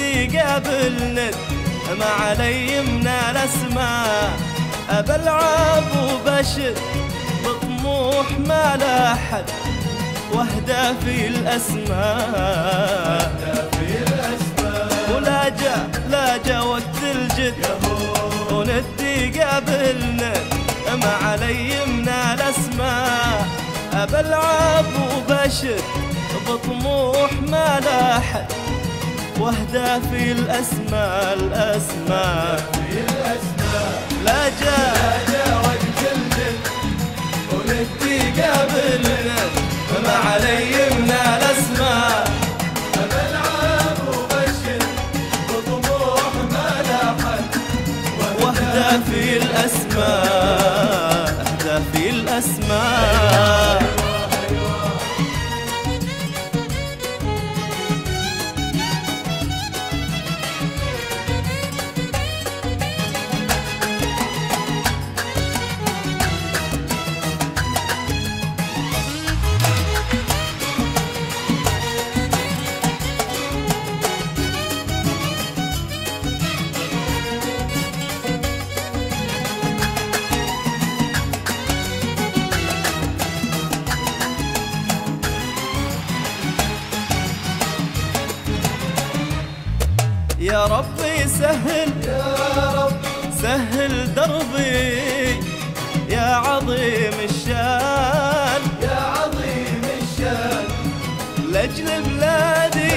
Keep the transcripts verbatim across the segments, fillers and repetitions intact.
وندي قبل ند ما علي من الاسماء، ابى العب وبشر بطموح ما لا حد واهدى في الاسماء. ولا جا لا جا وقت الجد وندي قبل ند ما علي من الاسماء، ابى العب وبشر بطموح ما لا حد واهدى في الاسماء. الاسماء لا جا وقت الجد وندي قبل ند ما علي من الاسماء، ابى العب وبشر بطموح ما لا حد واهدى في الاسماء. اهدى في الاسماء. يا ربي سهل يا رب سهل دربي يا عظيم الشان يا عظيم الشان، لاجل بلادي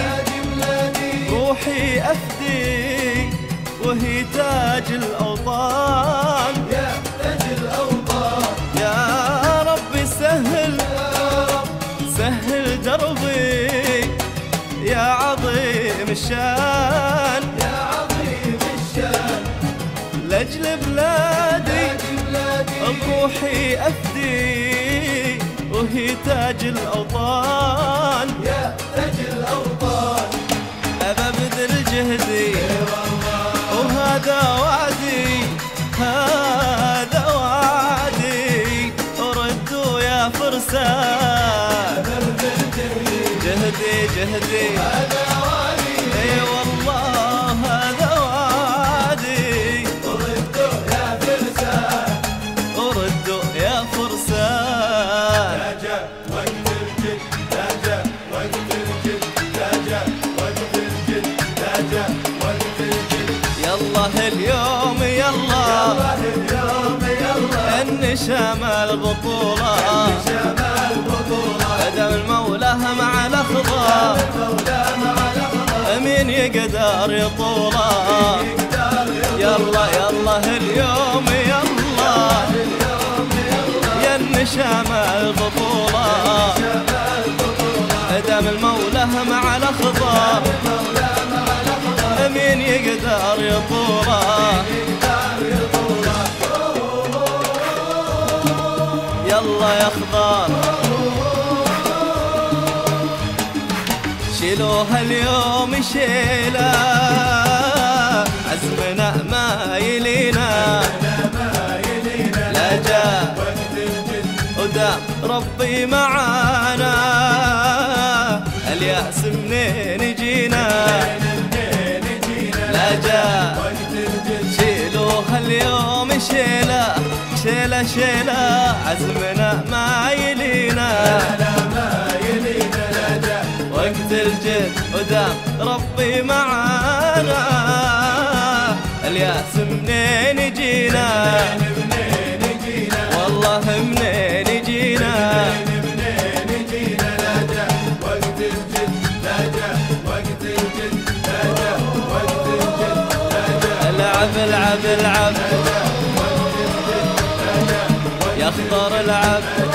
روحي افدي وهي تاج الاوطان يا تاج الاوطان. يا ربي سهل يا رب سهل دربي يا عظيم الشان يا عظيم الشان، لاجل بلادي بروحي افدي وهي تاج الاوطان يا تاج الاوطان. ابى ابذل جهدي وهذا وعدي هذا وعدي ردوا يا فرسان. جهدي جهدي هذا وعدي اي والله هذا وعدي وردوا يا فرسان وردوا يا فرسان. لا جا وقت الجد لا جا وقت الجد لا جا وقت الجد لا جا وقت الجد. يلا اليوم يلا اليوم يلا النشام البطولة قدم المولى مع الاخضر مين يقدر يطوله. يلا يلا اليوم يلا يا النشام البطولة قدم المولى مع الاخضر مين يقدر يطوله. يلا يا خضار شيلوها اليوم شيلة عزمنا ما يلينا. لا جا ودام ربي معانا الياس منين جينا. لا جا شيلوها اليوم شيلة شيلة شيلة عزمنا ما يلينا. وقت الجد ودام ربي معانا الياس منين جينا والله منين جينا. وقت الجد لا جا وقت الجد لا جا وقت الجد لا جا. العب العب العب يا خضر العب